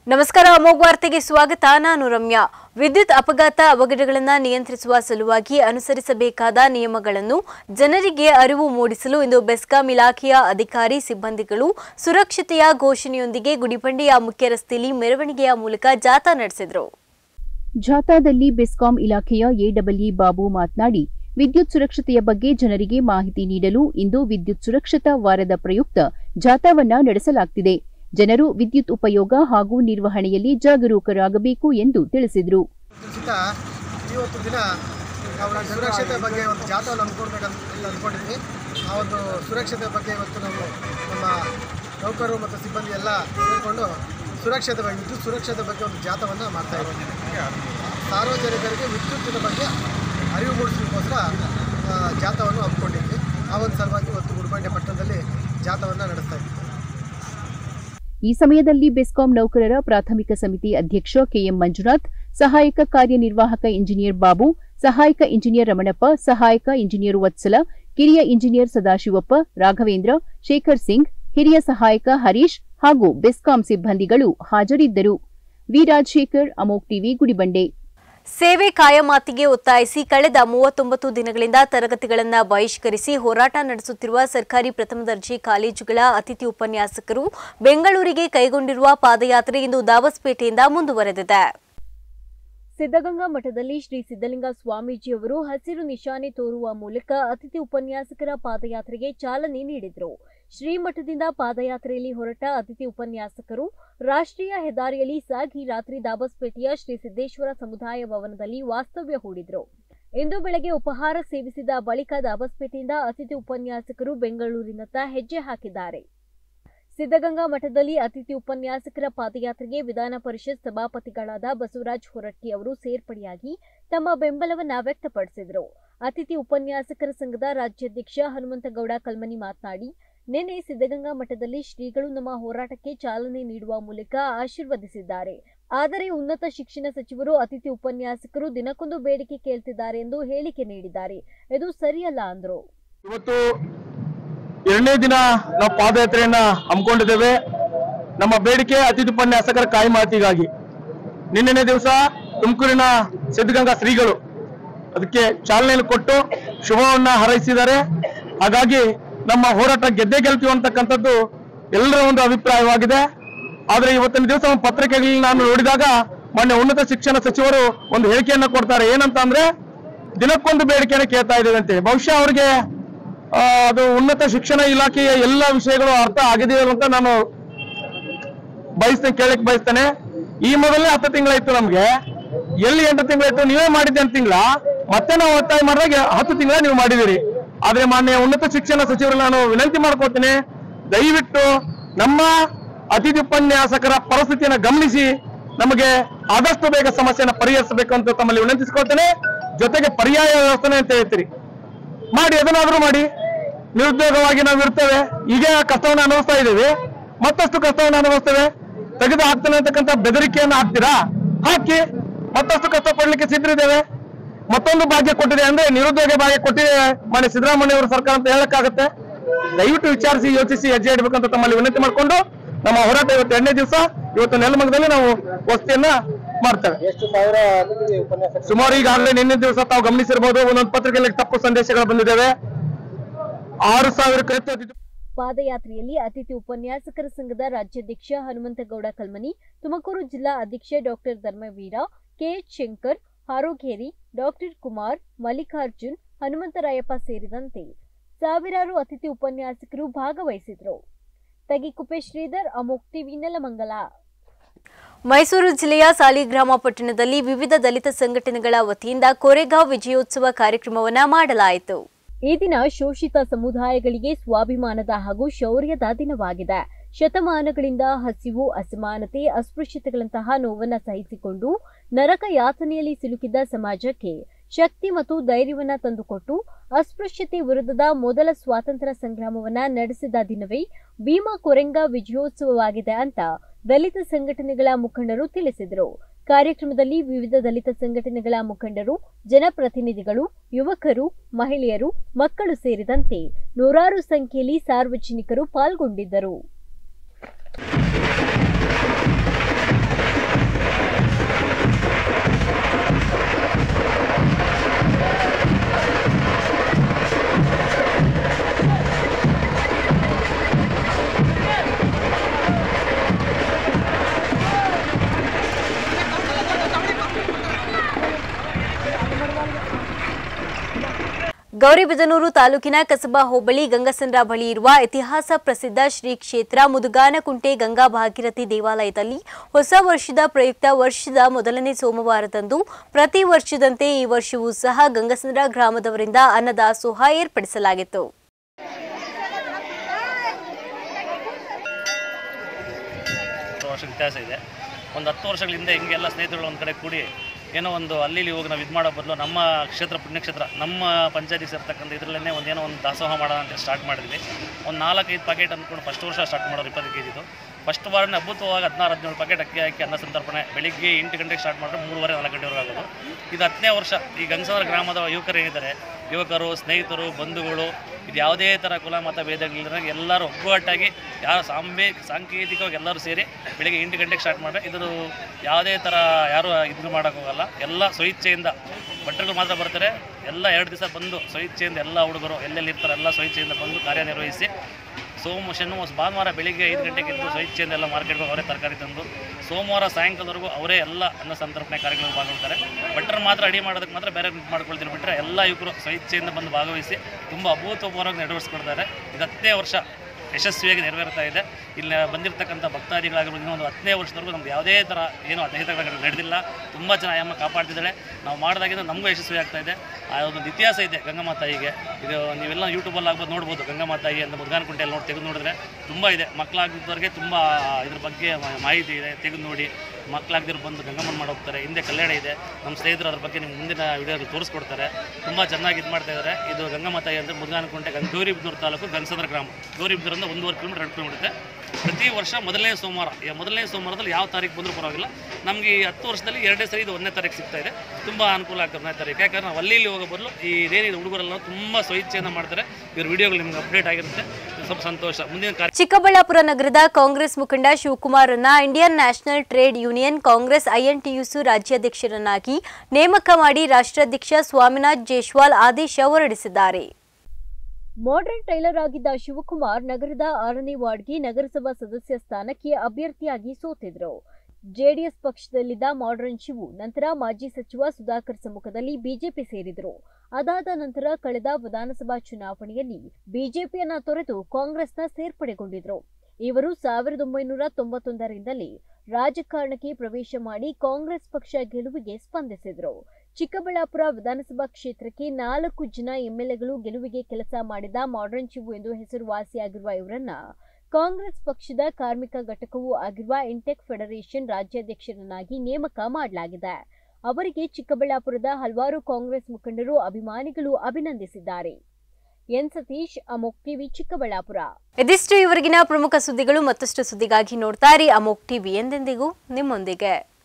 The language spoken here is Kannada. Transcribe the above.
ನಮಸ್ಕಾರ ಅಮೋಘ ವಾರ್ತೆಗೆ ಸ್ವಾಗತ. ನಾನು ರಮ್ಯಾ. ವಿದ್ಯುತ್ ಅಪಘಾತ ಅವಘಡಗಳನ್ನು ನಿಯಂತ್ರಿಸುವ ಸಲುವಾಗಿ ಅನುಸರಿಸಬೇಕಾದ ನಿಯಮಗಳನ್ನು ಜನರಿಗೆ ಅರಿವು ಮೂಡಿಸಲು ಇಂದು ಬೆಸ್ಕಾಂ ಇಲಾಖೆಯ ಅಧಿಕಾರಿ ಸಿಬ್ಬಂದಿಗಳು ಸುರಕ್ಷತೆಯ ಘೋಷಣೆಯೊಂದಿಗೆ ಗುಡಿಬಂಡೆಯ ಮುಖ್ಯ ರಸ್ತೆಯಲ್ಲಿ ಮೆರವಣಿಗೆಯ ಮೂಲಕ ಜಾಥಾ ನಡೆಸಿದರು. ಜಾಥಾದಲ್ಲಿ ಬೆಸ್ಕಾಂ ಇಲಾಖೆಯ ಎಡಬ್ಲ್ಯೂ ಬಾಬು ಮಾತನಾಡಿ, ವಿದ್ಯುತ್ ಸುರಕ್ಷತೆಯ ಬಗ್ಗೆ ಜನರಿಗೆ ಮಾಹಿತಿ ನೀಡಲು ಇಂದು ವಿದ್ಯುತ್ ಸುರಕ್ಷತಾ ವಾರದ ಪ್ರಯುಕ್ತ ಜಾಥಾವನ್ನ ನಡೆಸಲಾಗುತ್ತಿದೆ. ಜನರು ವಿದ್ಯುತ್ ಉಪಯೋಗ ಹಾಗೂ ನಿರ್ವಹಣೆಯಲ್ಲಿ ಜಾಗರೂಕರಾಗಬೇಕು ಎಂದು ತಿಳಿಸಿದರು. ಇವತ್ತು ದಿನ ನಾವು ಸುರಕ್ಷತೆ ಬಗ್ಗೆ ಒಂದು ಜಾಥಾವನ್ನು ಹಮ್ಮಿಕೊಳ್ಬೇಕಂತ ಅಂದ್ಕೊಂಡಿದ್ವಿ. ಆ ಒಂದು ಸುರಕ್ಷತೆ ಬಗ್ಗೆ ಇವತ್ತು ನಾವು ನಮ್ಮ ನೌಕರರು ಮತ್ತು ಸಿಬ್ಬಂದಿ ಎಲ್ಲ ಸೇರಿಕೊಂಡು ವಿದ್ಯುತ್ ಸುರಕ್ಷತೆ ಬಗ್ಗೆ ಒಂದು ಜಾಥಾವನ್ನು ಮಾಡ್ತಾ ಇದ್ದೀವಿ. ಸಾರ್ವಜನಿಕರಿಗೆ ವಿದ್ಯುತ್ತಿನ ಬಗ್ಗೆ ಅರಿವು ಮೂಡಿಸೋದಕ್ಕೋಸ್ಕರ ಜಾಥಾವನ್ನು ಹಮ್ಮಿಕೊಂಡಿದ್ವಿ. ಆ ಒಂದು ಸಲುವಾಗಿ ಇವತ್ತು ಗುಡಿಬಂಡೆ ಪಟ್ಟಣದಲ್ಲಿ ಜಾಥಾವನ್ನು ನಡೆಸ್ತಾ ಇದ್ದೀವಿ. ಈ ಸಮಯದಲ್ಲಿ ಬೆಸ್ಕಾಂ ನೌಕರರ ಪ್ರಾಥಮಿಕ ಸಮಿತಿ ಅಧ್ಯಕ್ಷ ಕೆಎಂ ಮಂಜುನಾಥ್, ಸಹಾಯಕ ಕಾರ್ಯನಿರ್ವಾಹಕ ಇಂಜಿನಿಯರ್ ಬಾಬು, ಸಹಾಯಕ ಇಂಜಿನಿಯರ್ ರಮಣಪ್ಪ, ಸಹಾಯಕ ಇಂಜಿನಿಯರ್ ವತ್ಸಲ, ಕಿರಿಯ ಇಂಜಿನಿಯರ್ ಸದಾಶಿವಪ್ಪ, ರಾಘವೇಂದ್ರ, ಶೇಖರ್ ಸಿಂಗ್, ಹಿರಿಯ ಸಹಾಯಕ ಹರೀಶ್ ಹಾಗೂ ಬೆಸ್ಕಾಂ ಸಿಬ್ಬಂದಿಗಳು ಹಾಜರಿದ್ದರು. V Rajashekhar, Amogh TV, Gudibande. ಸೇವೆ ಕಾಯಮಾತಿಗೆ ಒತ್ತಾಯಿಸಿ ಕಳೆದ 39 ದಿನಗಳಿಂದ ತರಗತಿಗಳನ್ನು ಬಹಿಷ್ಕರಿಸಿ ಹೋರಾಟ ನಡೆಸುತ್ತಿರುವ ಸರ್ಕಾರಿ ಪ್ರಥಮ ದರ್ಜೆ ಕಾಲೇಜುಗಳ ಅತಿಥಿ ಉಪನ್ಯಾಸಕರು ಬೆಂಗಳೂರಿಗೆ ಕೈಗೊಂಡಿರುವ ಪಾದಯಾತ್ರೆ ಇಂದು ದಾಬಸ್ಪೇಟೆಯಿಂದ ಮುಂದುವರೆದಿದೆ. ಸಿದ್ದಗಂಗಾ ಮಠದಲ್ಲಿ ಶ್ರೀ ಸಿದ್ದಲಿಂಗ ಸ್ವಾಮೀಜಿಯವರು ಹಸಿರು ನಿಶಾನೆ ತೋರುವ ಮೂಲಕ ಅತಿಥಿ ಉಪನ್ಯಾಸಕರ ಪಾದಯಾತ್ರೆಗೆ ಚಾಲನೆ ನೀಡಿದರು. ಶ್ರೀಮಠದಿಂದ ಪಾದಯಾತ್ರೆಯಲ್ಲಿ ಹೊರಟ ಅತಿಥಿ ಉಪನ್ಯಾಸಕರು ರಾಷ್ಟ್ರೀಯ ಹೆದ್ದಾರಿಯಲ್ಲಿ ಸಾಗಿ ರಾತ್ರಿ ದಾಬಸ್ಪೇಟೆಯ ಶ್ರೀ ಸಿದ್ದೇಶ್ವರ ಸಮುದಾಯ ಭವನದಲ್ಲಿ ವಾಸ್ತವ್ಯ ಹೂಡಿದರು. ಇಂದು ಬೆಳಗ್ಗೆ ಉಪಹಾರ ಸೇವಿಸಿದ ಬಳಿಕ ದಾಬಸ್ಪೇಟೆಯಿಂದ ಅತಿಥಿ ಉಪನ್ಯಾಸಕರು ಬೆಂಗಳೂರಿನತ್ತ ಹೆಜ್ಜೆ ಹಾಕಿದ್ದಾರೆ. ಸಿದ್ದಗಂಗಾ ಮಠದಲ್ಲಿ ಅತಿಥಿ ಉಪನ್ಯಾಸಕರ ಪಾದಯಾತ್ರೆಗೆ ವಿಧಾನ ಪರಿಷತ್ ಸಭಾಪತಿಗಳಾದ ಬಸವರಾಜ ಹೊರಟ್ಟಿ ಅವರು ಸೇರ್ಪಡೆಯಾಗಿ ತಮ್ಮ ಬೆಂಬಲವನ್ನು ವ್ಯಕ್ತಪಡಿಸಿದರು. ಅತಿಥಿ ಉಪನ್ಯಾಸಕರ ಸಂಘದ ರಾಜ್ಯಾಧ್ಯಕ್ಷ ಹನುಮಂತಗೌಡ ಕಲ್ಮನಿ ಮಾತನಾಡಿ, ನಿನ್ನೆ ಸಿದ್ದಗಂಗಾ ಮಠದಲ್ಲಿ ಶ್ರೀಗಳು ನಮ್ಮ ಹೋರಾಟಕ್ಕೆ ಚಾಲನೆ ನೀಡುವ ಮೂಲಕ ಆಶೀರ್ವದಿಸಿದ್ದಾರೆ. ಆದರೆ ಉನ್ನತ ಶಿಕ್ಷಣ ಸಚಿವರು ಅತಿಥಿ ಉಪನ್ಯಾಸಕರು ದಿನಕ್ಕೊಂದು ಬೇಡಿಕೆ ಕೇಳ್ತಿದ್ದಾರೆ ಎಂದು ಹೇಳಿಕೆ ನೀಡಿದ್ದಾರೆ. ಇದು ಸರಿಯಲ್ಲ ಅಂದರು. ಇವತ್ತು ಎರಡನೇ ದಿನ ನಾವು ಪಾದಯಾತ್ರೆಯನ್ನ ಹಮ್ಮಿಕೊಂಡಿದ್ದೇವೆ. ನಮ್ಮ ಬೇಡಿಕೆ ಅತಿಥಿ ಉಪನ್ಯಾಸಕರ ಕಾಯಮಾತಿಗಾಗಿ. ನಿನ್ನೆ ದಿವಸ ತುಮಕೂರಿನ ಸಿದ್ದಗಂಗಾ ಶ್ರೀಗಳು ಅದಕ್ಕೆ ಚಾಲನೆಯನ್ನು ಕೊಟ್ಟು ಶುಭವನ್ನ ಹಾರೈಸಿದ್ದಾರೆ. ಹಾಗಾಗಿ ನಮ್ಮ ಹೋರಾಟ ಗೆದ್ದೇ ಗೆಲ್ತೀವಿ ಅಂತಕ್ಕಂಥದ್ದು ಎಲ್ಲರ ಒಂದು ಅಭಿಪ್ರಾಯವಾಗಿದೆ. ಆದ್ರೆ ಇವತ್ತಿನ ದಿವಸ ಪತ್ರಿಕೆಗಳಲ್ಲಿ ನಾನು ನೋಡಿದಾಗ ಮೊನ್ನೆ ಉನ್ನತ ಶಿಕ್ಷಣ ಸಚಿವರು ಒಂದು ಹೇಳಿಕೆಯನ್ನ ಕೊಡ್ತಾರೆ. ಏನಂತ ಅಂದ್ರೆ ದಿನಕ್ಕೊಂದು ಬೇಡಿಕೆಯನ್ನು ಕೇಳ್ತಾ ಇದ್ದೇವೆ ಅಂತ. ಬಹುಶಃ ಅವರಿಗೆ ಅದು ಉನ್ನತ ಶಿಕ್ಷಣ ಇಲಾಖೆಯ ಎಲ್ಲ ವಿಷಯಗಳು ಅರ್ಥ ಆಗಿದೆಯೋ ಅಂತ ನಾನು ಕೇಳಕ್ ಬಯಸ್ತೇನೆ. ಈ ಮೊದಲೇ 10 ತಿಂಗಳಾಯ್ತು, ನಮ್ಗೆ ಎಲ್ಲಿ 8 ತಿಂಗಳಾಯ್ತು, ನೀವೇ ಮಾಡಿದ್ದೆ 8 ತಿಂಗಳ, ಮತ್ತೆ ನಾವು ಒತ್ತಾಯ ಮಾಡಿದಾಗ 10 ತಿಂಗಳ ನೀವು ಮಾಡಿದಿರಿ. ಆದ್ರೆ ಮಾನ್ಯ ಉನ್ನತ ಶಿಕ್ಷಣ ಸಚಿವರು ನಾನು ವಿನಂತಿ ಮಾಡ್ಕೋತೀನಿ, ದಯವಿಟ್ಟು ನಮ್ಮ ಅತಿಥಿ ಉಪನ್ಯಾಸಕರ ಪರಿಸ್ಥಿತಿಯನ್ನು ಗಮನಿಸಿ ನಮಗೆ ಆದಷ್ಟು ಬೇಗ ಸಮಸ್ಯೆಯನ್ನು ಪರಿಹರಿಸಬೇಕು ಅಂತ ತಮ್ಮಲ್ಲಿ ವಿನಂತಿಸ್ಕೊಳ್ತೇನೆ. ಜೊತೆಗೆ ಪರ್ಯಾಯ ವ್ಯವಸ್ಥೆ ಅಂತ ಹೇಳ್ತೀರಿ, ಮಾಡಿ, ಅದನ್ನಾದ್ರೂ ಮಾಡಿ. ನಿರುದ್ಯೋಗವಾಗಿ ನಾವು ಇರ್ತೇವೆ, ಈಗ ಕಷ್ಟವನ್ನು ಅನುಭವಿಸ್ತಾ ಇದ್ದೀವಿ, ಮತ್ತಷ್ಟು ಕಷ್ಟವನ್ನು ಅನುಭವಿಸ್ತೇವೆ. ತೆಗೆದು ಹಾಕ್ತೇನೆ ಅಂತಕ್ಕಂಥ ಬೆದರಿಕೆಯನ್ನು ಹಾಕ್ತೀರಾ, ಹಾಕಿ, ಮತ್ತಷ್ಟು ಕಷ್ಟ ಪಡ್ಲಿಕ್ಕೆ ಸಿದ್ಧರಿದ್ದೇವೆ. ಮತ್ತೊಂದು ಭಾಗ್ಯ ಕೊಟ್ಟಿದೆ ಅಂದ್ರೆ ನಿರುದ್ಯೋಗ ಭಾಗ್ಯ ಕೊಟ್ಟಿದೆ ಮಾನ್ಯ ಸಿದ್ದರಾಮಯ್ಯ ಅವರ ಸರ್ಕಾರ ಅಂತ ಹೇಳಕ್ಕಾಗತ್ತೆ. ದಯವಿಟ್ಟು ವಿಚಾರಿಸಿ, ಯೋಚಿಸಿ ಹೆಜ್ಜೆ ಇಡಬೇಕಂತ ತಮ್ಮಲ್ಲಿ ವಿನಂತಿ ಮಾಡಿಕೊಂಡು ನಮ್ಮ ಹೋರಾಟ ಇವತ್ತು 2ನೇ ದಿವಸ. ಇವತ್ತು ನೆಲಮಂಗಲದಲ್ಲಿ ನಾವು ವಸತಿಯನ್ನ ಮಾಡ್ತೇವೆ. ಸುಮಾರು ಈಗಾಗಲೇ ನಿನ್ನೆ ದಿವಸ ತಾವು ಗಮನಿಸಿರಬಹುದು, ಒಂದೊಂದು ಪತ್ರಿಕೆಯಲ್ಲಿ ತಪ್ಪು ಸಂದೇಶಗಳು ಬಂದಿದ್ದಾವೆ. 6,000 ಪಾದಯಾತ್ರೆಯಲ್ಲಿ ಅತಿಥಿ ಉಪನ್ಯಾಸಕರ ಸಂಘದ ರಾಜ್ಯಾಧ್ಯಕ್ಷ ಹನುಮಂತಗೌಡ ಕಲ್ಮನಿ, ತುಮಕೂರು ಜಿಲ್ಲಾ ಅಧ್ಯಕ್ಷ doctor Dharmaveera, KH Shankar, Harogeri, doctor Kumar, Mallikarjun, Hanumantharayappa ಸೇರಿದಂತೆ ಸಾವಿರಾರು ಅತಿಥಿ ಉಪನ್ಯಾಸಕರು ಭಾಗವಹಿಸಿದರು. ತಗಿಕುಪ್ಪೆ ಶ್ರೀಧರ್, ಅಮೋಘ್ ಟಿವಿ, ನೆಲಮಂಗಲ. ಮೈಸೂರು ಜಿಲ್ಲೆಯ ಸಾಲಿಗ್ರಾಮ ಪಟ್ಟಣದಲ್ಲಿ ವಿವಿಧ ದಲಿತ ಸಂಘಟನೆಗಳ ವತಿಯಿಂದ ಕೋರೆಗಾಂವ್ ವಿಜಯೋತ್ಸವ ಕಾರ್ಯಕ್ರಮವನ್ನು ಮಾಡಲಾಯಿತು. ಈ ದಿನ ಶೋಷಿತ ಸಮುದಾಯಗಳಿಗೆ ಸ್ವಾಭಿಮಾನದ ಹಾಗೂ ಶೌರ್ಯದ ದಿನವಾಗಿದೆ. ಶತಮಾನಗಳಿಂದ ಹಸಿವು, ಅಸಮಾನತೆ, ಅಸ್ಪೃಶ್ಯತೆಗಳಂತಹ ನೋವನ್ನು ಸಹಿಸಿಕೊಂಡು ನರಕ ಯಾತನೆಯಲ್ಲಿ ಸಿಲುಕಿದ್ದ ಸಮಾಜಕ್ಕೆ ಶಕ್ತಿ ಮತ್ತು ಧೈರ್ಯವನ್ನ ತಂದುಕೊಟ್ಟು ಅಸ್ಪೃಶ್ಯತೆ ವಿರುದ್ಧದ ಮೊದಲ ಸ್ವಾತಂತ್ರ್ಯ ಸಂಗ್ರಾಮವನ್ನ ನಡೆಸಿದ ದಿನವೇ ಭೀಮಾ ಕೊರೆಂಗಾವ್ ವಿಜಯೋತ್ಸವವಾಗಿದೆ ಅಂತ ದಲಿತ ಸಂಘಟನೆಗಳ ಮುಖಂಡರು ತಿಳಿಸಿದರು. ಕಾರ್ಯಕ್ರಮದಲ್ಲಿ ವಿವಿಧ ದಲಿತ ಸಂಘಟನೆಗಳ ಮುಖಂಡರು, ಜನಪ್ರತಿನಿಧಿಗಳು, ಯುವಕರು, ಮಹಿಳೆಯರು, ಮಕ್ಕಳು ಸೇರಿದಂತೆ ನೂರಾರು ಸಂಖ್ಯೆಯಲ್ಲಿ ಸಾರ್ವಜನಿಕರು ಪಾಲ್ಗೊಂಡಿದ್ದರು. ಗೌರಿಬಿದನೂರು ತಾಲೂಕಿನ ಕಸಬಾ ಹೋಬಳಿ ಗಂಗಸಂದ್ರ ಬಳಿ ಇರುವ ಇತಿಹಾಸ ಪ್ರಸಿದ್ಧ ಶ್ರೀ ಕ್ಷೇತ್ರ ಮುದುಗಾನಕುಂಟೆ ಗಂಗಾ ಭಾಗೀರಥಿ ದೇವಾಲಯದಲ್ಲಿ ಹೊಸ ವರ್ಷದ ಪ್ರಯುಕ್ತ ವರ್ಷದ ಮೊದಲನೇ ಸೋಮವಾರದಂದು ಪ್ರತಿ ವರ್ಷದಂತೆ ಈ ವರ್ಷವೂ ಸಹ ಗಂಗಸಂದ್ರ ಗ್ರಾಮದವರಿಂದ ಅನ್ನದಾಸೋಹ ಏರ್ಪಡಿಸಲಾಗಿತ್ತು. ಇತಿಹಾಸ ಇದೆ. ಒಂದು 10 ವರ್ಷಗಳ ಹಿಂದೆ ಹಿಂಗೆಲ್ಲ ಸ್ನೇಹಿತರುಗಳು ಒಂದು ಕಡೆ ಕೂಡಿ ಏನೋ ಒಂದು ಅಲ್ಲಿ ಹೋಗಿ ನಾವು ಇದು ಮಾಡೋ ಬದಲು ನಮ್ಮ ಕ್ಷೇತ್ರ ಪುಣ್ಯಕ್ಷೇತ್ರ ನಮ್ಮ ಪಂಚಾಯತಿ ಸೇರ್ತಕ್ಕಂಥ ಇದರಲ್ಲೇ ಏನೋ ಒಂದು ದಾಸೋಹ ಮಾಡೋಣ ಅಂತ ಸ್ಟಾರ್ಟ್ ಮಾಡಿದ್ವಿ. ಒಂದು 4-5 ಪ್ಯಾಕೆಟ್ ಅಂದ್ಕೊಂಡು ಫಸ್ಟ್ ವರ್ಷ ಸ್ಟಾರ್ಟ್ ಮಾಡೋರು 20 kg. ಫಸ್ಟ್ ವಾರನೇ ಅದ್ಭುತವಾಗಿ 16-17 ಪ್ಯಾಕೆಟ್ ಅಕ್ಕಿ ಹಾಕಿ ಅನ್ನ ಸಂತರ್ಪಣೆ ಬೆಳಿಗ್ಗೆ 8 ಗಂಟೆಗೆ ಸ್ಟಾರ್ಟ್ ಮಾಡಿದ್ರೆ 3:30-4 ಗಂಟೆವರೆಗೂ ಆಗೋದು. ಇದು 10ನೇ ವರ್ಷ. ಈ ಗಂಗಸಂದ್ರ ಗ್ರಾಮದ ಯುವಕರು ಏನಿದ್ದಾರೆ, ಯುವಕರು, ಸ್ನೇಹಿತರು, ಬಂಧುಗಳು, ಇದು ಯಾವುದೇ ಥರ ಕುಲ ಮತ ಭೇದಗಳಿಲ್ಲದೆ ಎಲ್ಲರೂ ಒಗ್ಗಟ್ಟಾಗಿ ಯಾರು ಸಾಂಕೇತಿಕವಾಗಿ ಎಲ್ಲರೂ ಸೇರಿ ಬೆಳಿಗ್ಗೆ 8 ಗಂಟೆಗೆ ಸ್ಟಾರ್ಟ್ ಮಾಡಿದ್ರೆ ಇದು ಯಾವುದೇ ಥರ ಯಾರು ಇದು ಮಾಡೋಕ್ಕೋಗಲ್ಲ. ಎಲ್ಲ ಸ್ವಇಚ್ಛೆಯಿಂದ ಭಟ್ರುಗಳು ಮಾತ್ರ ಬರ್ತಾರೆ. ಎಲ್ಲ 2 ದಿವಸ ಬಂದು ಸ್ವಇಚ್ಛೆಯಿಂದ ಎಲ್ಲ ಹುಡುಗರು ಎಲ್ಲೆಲ್ಲಿ ಇರ್ತಾರೆ ಎಲ್ಲ ಸ್ವಇಚ್ಛೆಯಿಂದ ಬಂದು ಕಾರ್ಯನಿರ್ವಹಿಸಿ ಭಾನುವಾರ ಬೆಳಿಗ್ಗೆ 5 ಗಂಟೆಗೆ ಇದ್ದು ಸ್ವಇಚ್ಛೆಯಿಂದ ಎಲ್ಲ ಮಾರ್ಕೆಟ್ಗೆ ಅವರೇ ತರಕಾರಿ ತಂದು ಸೋಮವಾರ ಸಾಯಂಕಾಲದವರೆಗೂ ಅವರೇ ಎಲ್ಲ ಅನ್ನ ಸಂತರ್ಪಣೆ ಕಾರ್ಯಕ್ರಮ ಭಾಗವಹಿಸ್ತಾರೆ. ಭಟ್ರು ಮಾತ್ರ ಅಡಿ ಮಾಡೋದಕ್ಕೆ ಮಾತ್ರ ಬೇರೆ ಮಾಡ್ಕೊಳ್ತಾರೆ. ಬಿಟ್ಟರೆ ಎಲ್ಲ ಯುವಕರು ಸ್ವಇಚ್ಛೆಯಿಂದ ಬಂದು ಭಾಗವಹಿಸಿ ತುಂಬ ಅಭೂತಪೂರ್ವವಾಗಿ ನೆರವೇರಿಸ್ಕೊಡ್ತಾರೆ. ಇದು 10ನೇ ವರ್ಷ ಯಶಸ್ವಿಯಾಗಿ ನೆರವೇರ್ತಾ ಇದೆ. ಇಲ್ಲಿ ಬಂದಿರತಕ್ಕಂಥ ಭಕ್ತಾದಿಗಳಾಗಿರ್ಬೋದು ಇನ್ನೊಂದು 10ನೇ ವರ್ಷದವರೆಗೂ ನಮ್ಗೆ ಯಾವುದೇ ಥರ ಏನೋ ಅಹಿತಕರ ನಡೆದಿಲ್ಲ. ತುಂಬ ಚೆನ್ನಾಗಿ ಅಮ್ಮ ಕಾಪಾಡ್ತಿದ್ದಾಳೆ. ನಾವು ಮಾಡಿದಾಗಿಂದ ನಮಗೂ ಯಶಸ್ವಿ ಆಗ್ತಾ ಇದೆ. ಆ ಒಂದು ಇತಿಹಾಸ ಇದೆ ಗಂಗಮ್ಮ ತಾಯಿಗೆ. ಇದು ನೀವೆಲ್ಲ ಯೂಟ್ಯೂಬಲ್ಲಿ ಆಗ್ಬೋದು ನೋಡ್ಬೋದು. ಗಂಗಮ್ಮ ತಾಯಿ ಅಂತ ಮುದ್ಗಾನಕುಂಟೆಯಲ್ಲಿ ತೆಗೆದು ನೋಡಿದ್ರೆ ತುಂಬ ಇದೆ. ಮಕ್ಕಳಾಗಿದ್ದವ್ರಿಗೆ ತುಂಬ ಇದ್ರ ಬಗ್ಗೆ ಮಾಹಿತಿ ಇದೆ. ತೆಗೆದು ನೋಡಿ ಮಕ್ಕಳಾಗದಿರು ಬಂದು ಗಂಗಮ್ಮನ ಮಾಡಿ ಹೋಗ್ತಾರೆ. ಹಿಂದೆ ಕಲ್ಯಾಣ ಇದೆ. ನಮ್ಮ ಸ್ನೇಹಿತರು ಅದ್ರ ಬಗ್ಗೆ ನಿಮ್ಮ ಮುಂದಿನ ವಿಡಿಯೋದಲ್ಲಿ ತೋರಿಸ್ಕೊಡ್ತಾರೆ. ತುಂಬ ಚೆನ್ನಾಗಿ ಇದು ಮಾಡ್ತಾ ಇದ್ದಾರೆ. ಇದು ಗಂಗಮ್ಮ ತಾಯಿ ಅಂದರೆ ಮುದ್ಗಾನಕುಂಟೆ ಗೌರಿಬಿದನೂರು ತಾಲೂಕು ಗಂಗಸಂದ್ರ ಗ್ರಾಮ. ಗೌರಿಬಿದನೂರಿಂದ 1.5 ಕಿಲೋಮೀಟರ್ 2 ಕಿಲೋಮೀಟರ್. ಪ್ರತಿ ವರ್ಷ ಮೊದಲನೇ ಸೋಮವಾರದಲ್ಲಿ ಯಾವ ತಾರೀಕು ಬಂದರೂ ಪರವಾಗಿಲ್ಲ. ನಮಗೆ ಈ 10 ವರ್ಷದಲ್ಲಿ 2ನೇ ಸರಿ ಇದು 1ನೇ ತಾರೀಕು ಸಿಗ್ತಾ ಇದೆ. ತುಂಬ ಅನುಕೂಲ ಆಗ್ತದೆ 1ನೇ ತಾರೀಕು. ಯಾಕಂದ್ರೆ ನಾವು ಅಲ್ಲಿ ಹೋಗೋ ಬದಲು ಈ ಇದೇನಿದೆ ಹುಡುಗರೆಲ್ಲ ತುಂಬ ಸ್ವಇಚ್ಛೆಯಿಂದ ಮಾಡ್ತಾರೆ. ಇವ್ರ ವಿಡಿಯೋಗಳು ನಿಮ್ಗೆ ಅಪ್ಡೇಟ್ ಆಗಿರುತ್ತೆ. ಸ್ವಲ್ಪ ಸಂತೋಷ. ಮುಂದಿನ ಚಿಕ್ಕಬಳ್ಳಾಪುರ ನಗರದ ಕಾಂಗ್ರೆಸ್ ಮುಖಂಡ ಶಿವಕುಮಾರ್ರನ್ನ Indian National Trade Union Congress INTUC ರಾಜ್ಯಾಧ್ಯಕ್ಷರನ್ನಾಗಿ ನೇಮಕ ಮಾಡಿ ರಾಷ್ಟ್ರಾಧ್ಯಕ್ಷ ಸ್ವಾಮಿನಾಥ್ ಜೇಶ್ವಾಲ್ ಆದೇಶ ಹೊರಡಿಸಿದ್ದಾರೆ. ಮಾಡರ್ನ್ ಟೈಲರ್ ಆಗಿದ್ದ ಶಿವಕುಮಾರ್ ನಗರದ 6ನೇ ವಾರ್ಡ್ಗೆ ನಗರಸಭಾ ಸದಸ್ಯ ಸ್ಥಾನಕ್ಕೆ ಅಭ್ಯರ್ಥಿಯಾಗಿ ಸೋತಿದ್ರು. ಜೆಡಿಎಸ್ ಪಕ್ಷದಲ್ಲಿದ್ದ ಮಾಡರ್ನ್ ಶಿವು ನಂತರ ಮಾಜಿ ಸಚಿವ ಸುಧಾಕರ್ ಸಮ್ಮುಖದಲ್ಲಿ ಬಿಜೆಪಿ ಸೇರಿದ್ರು. ಅದಾದ ನಂತರ ಕಳೆದ ವಿಧಾನಸಭಾ ಚುನಾವಣೆಯಲ್ಲಿ ಬಿಜೆಪಿಯನ್ನ ತೊರೆದು ಕಾಂಗ್ರೆಸ್ನ ಸೇರ್ಪಡೆಗೊಂಡಿದ್ರು. ಇವರು 1991ರಿಂದಲೇ ರಾಜಕಾರಣಕ್ಕೆ ಪ್ರವೇಶ ಮಾಡಿ ಕಾಂಗ್ರೆಸ್ ಪಕ್ಷ ಗೆಲುವಿಗೆ ಸ್ಪಂದಿಸಿದ್ರು. ಚಿಕ್ಕಬಳ್ಳಾಪುರ ವಿಧಾನಸಭಾ ಕ್ಷೇತ್ರಕ್ಕೆ 4 ಜನ MLAಗಳು ಗೆಲುವಿಗೆ ಕೆಲಸ ಮಾಡಿದ ಮಾಡರ್ನ್ ಶಿವು ಎಂದು ಹೆಸರುವಾಸಿಯಾಗಿರುವ ಇವರನ್ನ ಕಾಂಗ್ರೆಸ್ ಪಕ್ಷದ ಕಾರ್ಮಿಕ ಘಟಕವೂ ಆಗಿರುವ ಇಂಟೆಕ್ ಫೆಡರೇಷನ್ ರಾಜ್ಯಾಧ್ಯಕ್ಷರನ್ನಾಗಿ ನೇಮಕ ಮಾಡಲಾಗಿದೆ. ಅವರಿಗೆ ಚಿಕ್ಕಬಳ್ಳಾಪುರದ ಹಲವಾರು ಕಾಂಗ್ರೆಸ್ ಮುಖಂಡರು, ಅಭಿಮಾನಿಗಳು ಅಭಿನಂದಿಸಿದ್ದಾರೆ. ಎನ್ ಸತೀಶ್, ಅಮೋಕ್ ಟಿವಿ, ಚಿಕ್ಕಬಳ್ಳಾಪುರ. ಇದಿಷ್ಟು ಇವರೆಗಿನ ಪ್ರಮುಖ ಸುದ್ದಿಗಳು. ಮತ್ತಷ್ಟು ಸುದ್ದಿಗಾಗಿ ನೋಡ್ತಾ ಇರಿ ಅಮೋಕ್ ಟಿವಿ. ಎಂದೆಂದಿಗೂ ನಿಮ್ಮೊಂದಿಗೆ.